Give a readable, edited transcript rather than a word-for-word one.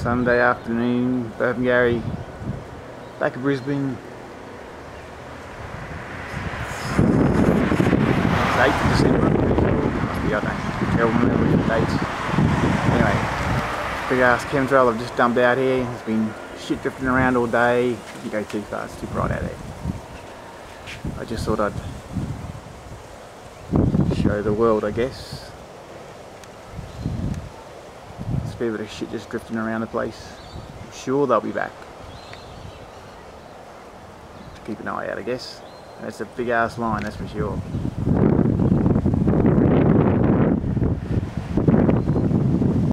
Sunday afternoon, Brisbane Gary, back in Brisbane. It's 8th of December, must be, I don't know, terrible memory of dates. Anyway, big ass chemtrail I've just dumped out here. It's been shit drifting around all day. You can go too far, it's too bright out there. I just thought I'd show the world, I guess. There's a fair bit of shit just drifting around the place. I'm sure they'll be back. To keep an eye out, I guess. That's a big ass line, that's for sure.